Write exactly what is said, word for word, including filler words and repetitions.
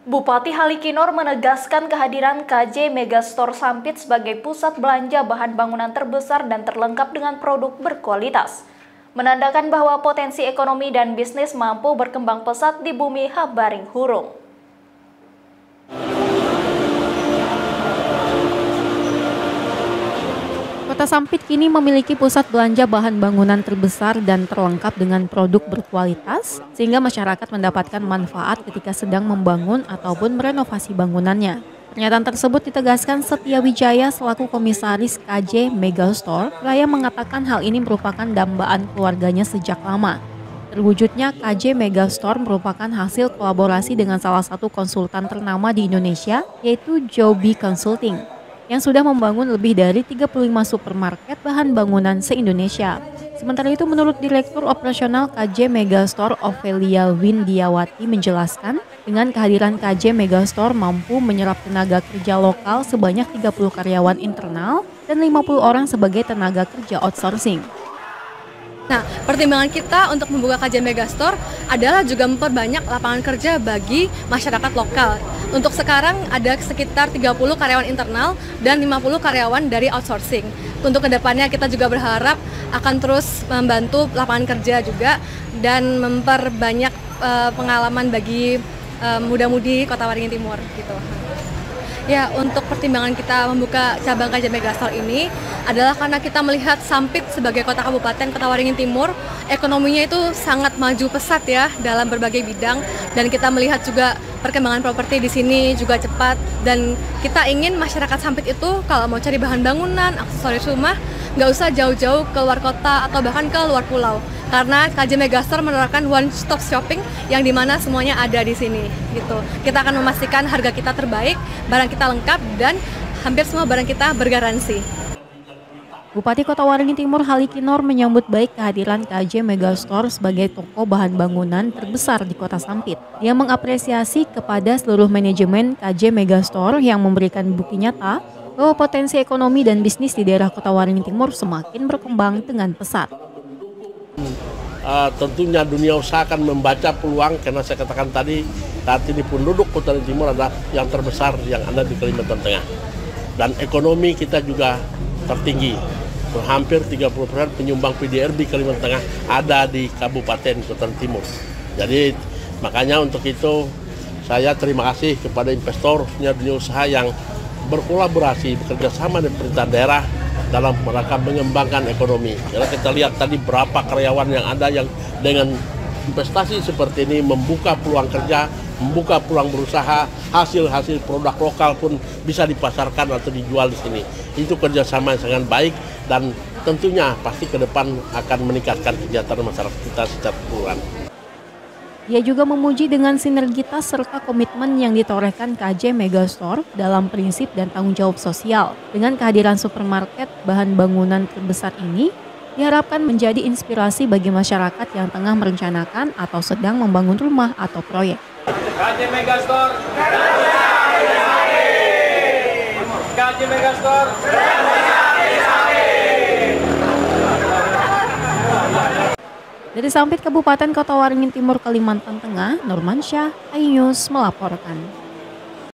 Bupati Halikinor menegaskan kehadiran K J Megastore Sampit sebagai pusat belanja bahan bangunan terbesar dan terlengkap dengan produk berkualitas. Menandakan bahwa potensi ekonomi dan bisnis mampu berkembang pesat di bumi Habaring Hurung. Kota Sampit kini memiliki pusat belanja bahan bangunan terbesar dan terlengkap dengan produk berkualitas, sehingga masyarakat mendapatkan manfaat ketika sedang membangun ataupun merenovasi bangunannya. Pernyataan tersebut ditegaskan Setia Wijaya selaku Komisaris K J Megastore. Raya mengatakan hal ini merupakan dambaan keluarganya sejak lama. Terwujudnya K J Megastore merupakan hasil kolaborasi dengan salah satu konsultan ternama di Indonesia, yaitu Joby Consulting, yang sudah membangun lebih dari tiga puluh lima supermarket bahan bangunan se-Indonesia. Sementara itu, menurut Direktur Operasional K J Megastore Ovelia Windiawati menjelaskan, dengan kehadiran K J Megastore mampu menyerap tenaga kerja lokal sebanyak tiga puluh karyawan internal dan lima puluh orang sebagai tenaga kerja outsourcing. Nah, pertimbangan kita untuk membuka K J Megastore adalah juga memperbanyak lapangan kerja bagi masyarakat lokal. Untuk sekarang ada sekitar tiga puluh karyawan internal dan lima puluh karyawan dari outsourcing. Untuk kedepannya kita juga berharap akan terus membantu lapangan kerja juga dan memperbanyak uh, pengalaman bagi uh, muda-mudi Kota Waringin Timur gitu. Ya, untuk pertimbangan kita membuka cabang K J Megastore ini adalah karena kita melihat Sampit sebagai kota kabupaten Kota Waringin Timur, ekonominya itu sangat maju pesat ya dalam berbagai bidang, dan kita melihat juga perkembangan properti di sini juga cepat, dan kita ingin masyarakat Sampit itu kalau mau cari bahan bangunan, aksesoris rumah, nggak usah jauh-jauh ke luar kota atau bahkan ke luar pulau. Karena K J Megastore menawarkan one stop shopping yang dimana semuanya ada di sini gitu. Kita akan memastikan harga kita terbaik, barang kita lengkap, dan hampir semua barang kita bergaransi. Bupati Kota Waringin Timur Halikinor menyambut baik kehadiran K J Megastore sebagai toko bahan bangunan terbesar di Kota Sampit. Dia mengapresiasi kepada seluruh manajemen K J Megastore yang memberikan bukti nyata bahwa potensi ekonomi dan bisnis di daerah Kota Waringin Timur semakin berkembang dengan pesat. Uh, tentunya dunia usaha akan membaca peluang, karena saya katakan tadi, saat ini penduduk Kota Waringin Timur adalah yang terbesar yang ada di Kalimantan Tengah. Dan ekonomi kita juga tertinggi. Hampir tiga puluh persen penyumbang P D R B Kalimantan Tengah ada di Kabupaten Kota Waringin Timur. Jadi makanya untuk itu saya terima kasih kepada investornya dunia usaha yang berkolaborasi, bekerja sama dengan pemerintah daerah dalam rangka mengembangkan ekonomi. Karena kita lihat tadi berapa karyawan yang ada yang dengan investasi seperti ini membuka peluang kerja, membuka peluang berusaha, hasil-hasil produk lokal pun bisa dipasarkan atau dijual di sini. Itu kerjasama yang sangat baik, dan tentunya pasti ke depan akan meningkatkan kesejahteraan masyarakat kita secara keseluruhan. Ia juga memuji dengan sinergitas serta komitmen yang ditorehkan K J Megastore dalam prinsip dan tanggung jawab sosial. Dengan kehadiran supermarket bahan bangunan terbesar ini, diharapkan menjadi inspirasi bagi masyarakat yang tengah merencanakan atau sedang membangun rumah atau proyek. K J Megastore, K J Megastore, Dari Sampit, Kabupaten Kota Waringin Timur, Kalimantan Tengah, Nurmansyah, iNews melaporkan.